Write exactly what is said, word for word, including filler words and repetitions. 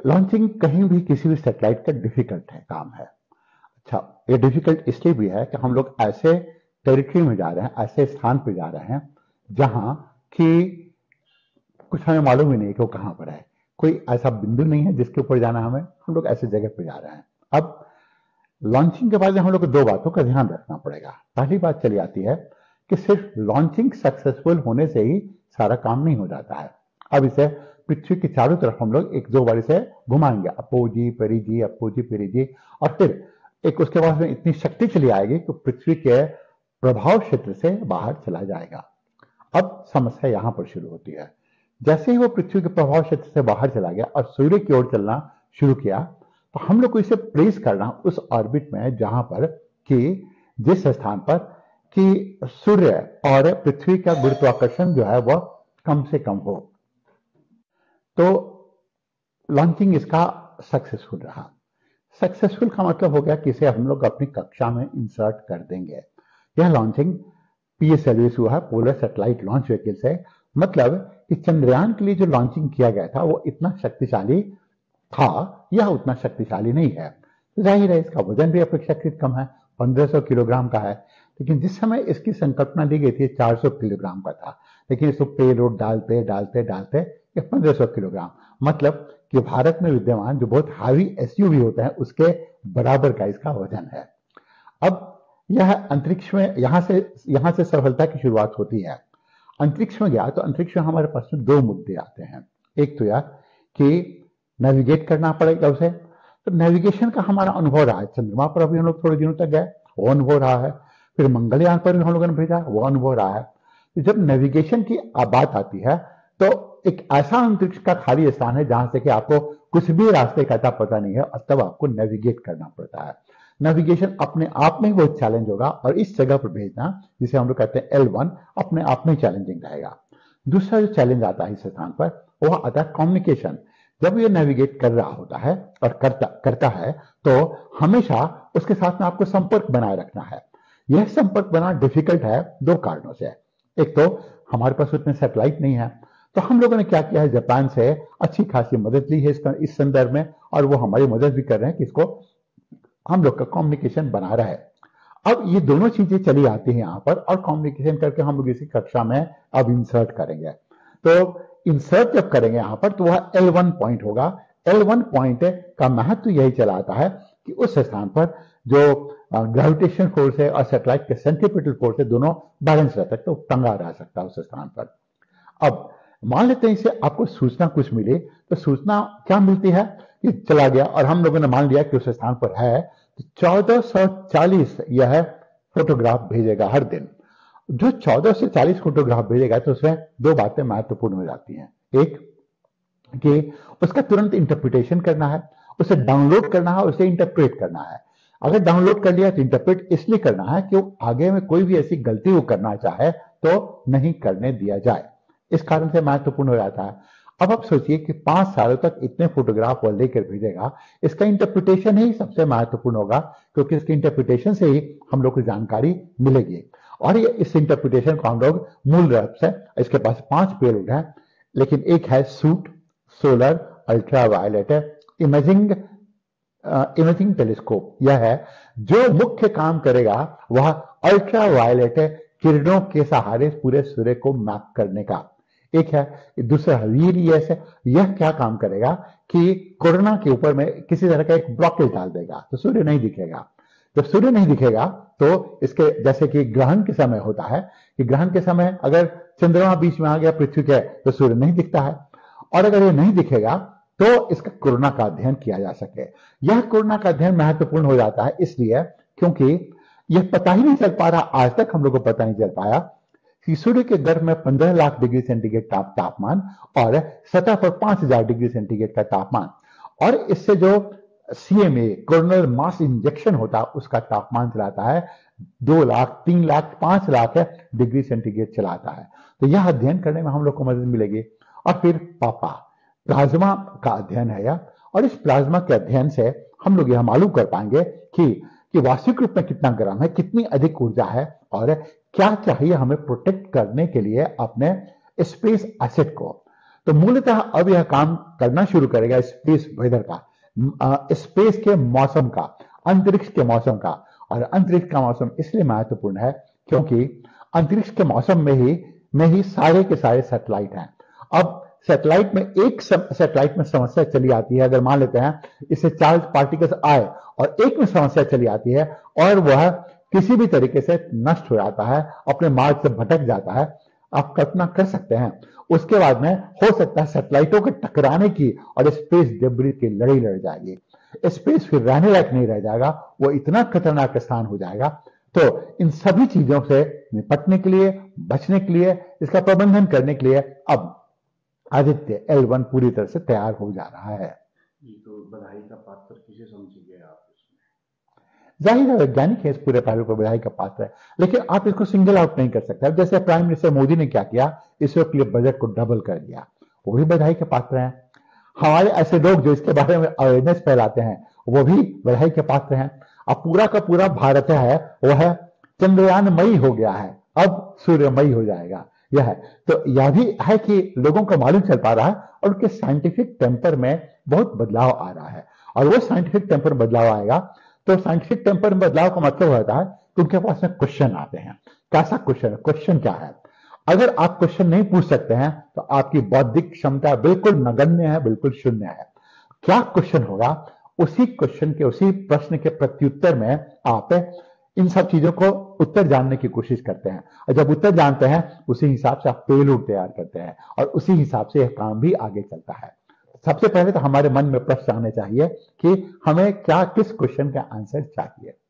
Launching कहीं भी किसी भी सैटेलाइट का डिफिकल्ट है काम है। अच्छा, ये डिफिकल्ट इसलिए भी है कि हम लोग ऐसे टेरिटरी में जा रहे हैं, ऐसे स्थान पे जा रहे हैं जहां कि कुछ हमें मालूम ही नहीं कि वो कहां पर है। कोई ऐसा बिंदु नहीं है जिसके ऊपर जाना हमें, हम लोग ऐसे जगह पे जा रहे हैं। अब लॉन्चिंग के बाद हम लोग को दो बातों का ध्यान रखना पड़ेगा। पहली बात चली आती है कि सिर्फ लॉन्चिंग सक्सेसफुल होने से ही सारा काम नहीं हो जाता है। अब इसे पृथ्वी के चारों तरफ हम लोग एक दो बार इसे घुमाएंगे, अपोजी पेरीजी अपोजी पेरीजी, और फिर एक उसके बाद में इतनी शक्ति चली आएगी कि पृथ्वी के प्रभाव क्षेत्र से बाहर चला जाएगा। अब समस्या यहां पर शुरू होती है। जैसे ही वो पृथ्वी के प्रभाव क्षेत्र से बाहर चला गया और सूर्य की ओर चलना शुरू किया, तो हम लोग को इसे प्लेस करना उस ऑर्बिट में जहां पर कि जिस स्थान पर कि सूर्य और पृथ्वी का गुरुत्वाकर्षण जो है वह कम से कम हो। तो लॉन्चिंग इसका सक्सेसफुल रहा। सक्सेसफुल का मतलब हो गया कि इसे हम लोग अपनी कक्षा में इंसर्ट कर देंगे। यह लॉन्चिंग पीएसएलवी हुआ है, पोलर सैटेलाइट लॉन्च व्हीकल से। मतलब कि चंद्रयान के लिए जो लॉन्चिंग किया गया था वो इतना शक्तिशाली था, यह उतना शक्तिशाली नहीं है। जाहिर है इसका वजन भी अपेक्षाकृत कम है, पंद्रह सौ किलोग्राम का है। लेकिन जिस समय इसकी संकल्पना ली गई थी चार सौ किलोग्राम का था, लेकिन इसको पेलोड डालते डालते डालते ये पंद्रह सौ किलोग्राम, मतलब कि भारत में विद्यमान जो बहुत हावी एसयूवी होते हैं उसके बराबर का इसका वजन है। अब यह अंतरिक्ष में यहां से यहां से सफलता की शुरुआत होती है। अंतरिक्ष में गया तो अंतरिक्ष में हमारे पास दो मुद्दे आते हैं। एक तो यह कि नेविगेट करना पड़ेगा उसे, तो नेविगेशन का हमारा अनुभव रहा है। चंद्रमा पर अभी हम लोग थोड़े दिनों तक गए, वो अनुभव रहा है। फिर मंगलयान पर भी हम लोगों ने भेजा, वो अनुभव रहा है। तो जब नेविगेशन की बात आती है तो एक ऐसा अंतरिक्ष का खाली स्थान है जहां से कि आपको कुछ भी रास्ते का पता नहीं है और तब आपको नेविगेट करना पड़ता है। नेविगेशन अपने आप में बहुत चैलेंज होगा और इस जगह पर भेजना जिसे हम लोग कहते हैं एल वन अपने आप में चैलेंजिंग रहेगा। दूसरा जो चैलेंज आता है इस स्थान पर वह आता है कम्युनिकेशन। जब ये नेविगेट कर रहा होता है और करता करता है तो हमेशा उसके साथ में आपको संपर्क बनाए रखना है। यह संपर्क बनाना डिफिकल्ट है दो कारणों से। एक तो हमारे पास उतने सैटेलाइट नहीं है, तो हम लोगों ने क्या किया है, जापान से अच्छी खासी मदद ली है इसका इस संदर्भ में, और वो हमारी मदद भी कर रहे हैं कि इसको हम लोग का कम्युनिकेशन बना रहा है। अब ये दोनों चीजें चली आती हैं यहाँ पर और कम्युनिकेशन करके हम लोग इसी कक्षा में अब इंसर्ट करेंगे। तो इंसर्ट जब करेंगे यहाँ पर तो वह एल वन पॉइंट होगा। एल वन पॉइंट का महत्व यही चला आता है कि उस स्थान पर जो ग्रेविटेशन फोर्स है और सैटेलाइट के सेंट्रीपिटल फोर्स है दोनों बैलेंस रह सकते, टंगा रह सकता है उस स्थान पर। अब मान लेते हैं इसे आपको सूचना कुछ मिले, तो सूचना क्या मिलती है कि चला गया और हम लोगों ने मान लिया कि उस स्थान पर है, तो चौदह सौ चालीस यह फोटोग्राफ भेजेगा हर दिन। जो चौदह सौ चालीस फोटोग्राफ भेजेगा तो उसमें दो बातें महत्वपूर्ण हो जाती हैं। एक कि उसका तुरंत इंटरप्रिटेशन करना है, उसे डाउनलोड करना है, उसे इंटरप्रेट करना है। अगर डाउनलोड कर लिया तो इंटरप्रेट इसलिए करना है कि वो आगे में कोई भी ऐसी गलती वो करना चाहे तो नहीं करने दिया जाए, इस कारण से महत्वपूर्ण हो जाता है। अब आप सोचिए कि पांच सालों तक इतने फोटोग्राफ वो लेकर भेजेगा, इसका इंटरप्रिटेशन ही सबसे महत्वपूर्ण होगा, क्योंकि इसके इंटरप्रिटेशन से ही हम लोग को जानकारी मिलेगी। और ये इस इंटरप्रिटेशन को हम लोग मूल रूप से, इसके पास पांच पेलोड है, लेकिन एक है SUIT, solar, ultraviolet, imaging imaging telescope. यह है जो मुख्य काम करेगा वह अल्ट्रा वायलेट किरणों के सहारे पूरे सूर्य को मैप करने का। एक है दूसरा वीरियस, यह क्या काम करेगा कि कोरोना के ऊपर में किसी तरह का एक ब्लॉकेज डाल देगा तो सूर्य नहीं दिखेगा। जब सूर्य नहीं दिखेगा तो इसके जैसे कि ग्रहण के समय होता है कि ग्रहण के समय अगर चंद्रमा बीच में आ गया पृथ्वी के तो सूर्य नहीं दिखता है, और अगर ये नहीं दिखेगा तो इसका कोरोना का अध्ययन किया जा सके। यह कोरोना का अध्ययन महत्वपूर्ण हो जाता है इसलिए क्योंकि यह पता ही नहीं चल पा रहा, आज तक हम लोग को पता नहीं चल पाया कि सूर्य के गर्भ में पंद्रह लाख डिग्री सेंटीग्रेड ताप तापमान और सतह पर पांच हजार डिग्री सेंटीग्रेड का तापमान, और इससे जो सीएमए कोरोनल मास इंजेक्शन होता है उसका तापमान चलाता है दो लाख तीन लाख पांच लाख डिग्री सेंटीग्रेड चलाता है। तो यह अध्ययन करने में हम लोग को मदद मिलेगी। और फिर पापा प्लाज्मा का अध्ययन है यह, और इस प्लाज्मा के अध्ययन से हम लोग यह मालूम कर पाएंगे कि कि वास्तविक रूप में कितना गर्म है, कितनी अधिक ऊर्जा है और क्या चाहिए हमें प्रोटेक्ट करने के लिए अपने स्पेस एसेट को। तो मूलतः अब यह काम करना शुरू करेगा स्पेस वेदर का, स्पेस के मौसम का, अंतरिक्ष के मौसम का। और अंतरिक्ष का मौसम इसलिए महत्वपूर्ण है क्योंकि अंतरिक्ष के मौसम में ही में ही सारे के सारे सैटेलाइट हैं। अब सैटेलाइट में एक सैटेलाइट में समस्या चली आती है, अगर मान लेते हैं इससे चार्ज पार्टिकल्स आए और एक में समस्या चली आती है और वह किसी भी तरीके से नष्ट हो जाता है, अपने मार्ग से भटक जाता है, आप कल्पना कर सकते हैं उसके बाद में हो सकता है सैटेलाइटों के टकराने की और स्पेस डेब्री की लड़ाई लड़ जाएगी। स्पेस फिर रहने लायक नहीं रह जाएगा, वो इतना खतरनाक स्थान हो जाएगा। तो इन सभी चीजों से निपटने के लिए, बचने के लिए, इसका प्रबंधन करने के लिए अब आदित्य एल वन पूरी तरह से तैयार हो जा रहा है। तो बधाई का पात्र किसे समझिए आप इसमें? जाहिर है वैज्ञानिक है, इस पूरे पहलू पर बधाई का पात्र है, लेकिन आप इसको सिंगल आउट नहीं कर सकते। जैसे प्राइम मिनिस्टर मोदी ने क्या किया, इसरो के लिए बजट को डबल कर दिया, वो भी बधाई के पात्र हैं। हमारे ऐसे लोग जो इसके बारे में अवेयरनेस फैलाते हैं वो भी बधाई के पात्र हैं। अब पूरा का पूरा भारत है वह चंद्रयानमयी हो गया है, अब सूर्यमयी हो जाएगा। यह है तो यह भी है कि लोगों को मालूम चल पा रहा है और उनके साइंटिफिक टेम्पर में बहुत बदलाव आ रहा है। और वो साइंटिफिक टेम्पर बदलाव आएगा तो साइंटिफिक टेम्पर में बदलाव का मतलब होता है कि उनके पास में क्वेश्चन आते हैं। कैसा क्वेश्चन? क्वेश्चन क्या है? अगर आप क्वेश्चन नहीं पूछ सकते हैं तो आपकी बौद्धिक क्षमता बिल्कुल नगण्य है, बिल्कुल शून्य है। क्या क्वेश्चन होगा? उसी क्वेश्चन के, उसी प्रश्न के प्रत्युत्तर में आप इन सब चीजों को उत्तर जानने की कोशिश करते हैं, और जब उत्तर जानते हैं उसी हिसाब से आप पेलोड तैयार करते हैं और उसी हिसाब से यह काम भी आगे चलता है। सबसे पहले तो हमारे मन में प्रश्न आने चाहिए कि हमें क्या, किस क्वेश्चन का आंसर चाहिए।